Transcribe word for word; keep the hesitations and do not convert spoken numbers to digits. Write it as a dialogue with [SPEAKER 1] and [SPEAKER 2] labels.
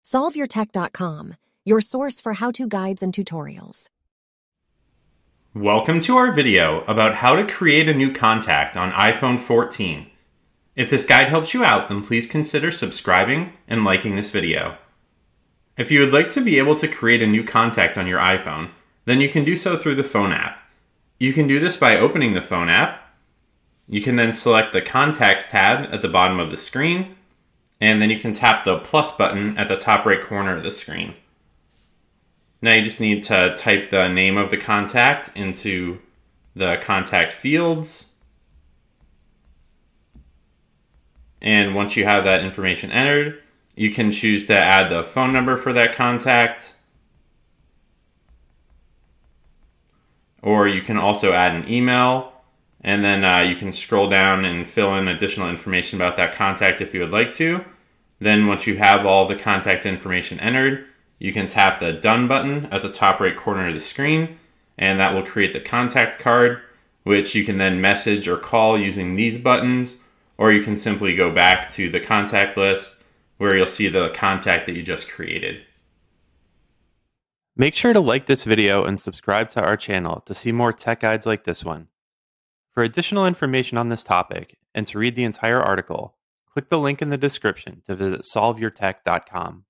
[SPEAKER 1] solve your tech dot com, your source for how-to guides and tutorials.
[SPEAKER 2] Welcome to our video about how to create a new contact on iPhone fourteen. If this guide helps you out, then please consider subscribing and liking this video. If you would like to be able to create a new contact on your iPhone, then you can do so through the phone app. You can do this by opening the phone app. You can then select the Contacts tab at the bottom of the screen, and then you can tap the plus button at the top right corner of the screen. Now you just need to type the name of the contact into the contact fields. And once you have that information entered, you can choose to add the phone number for that contact. Or you can also add an email. And then uh, you can scroll down and fill in additional information about that contact if you would like to. Then once you have all the contact information entered, you can tap the Done button at the top right corner of the screen, and that will create the contact card, which you can then message or call using these buttons, or you can simply go back to the contact list where you'll see the contact that you just created.
[SPEAKER 3] Make sure to like this video and subscribe to our channel to see more tech guides like this one. For additional information on this topic and to read the entire article, click the link in the description to visit solve your tech dot com.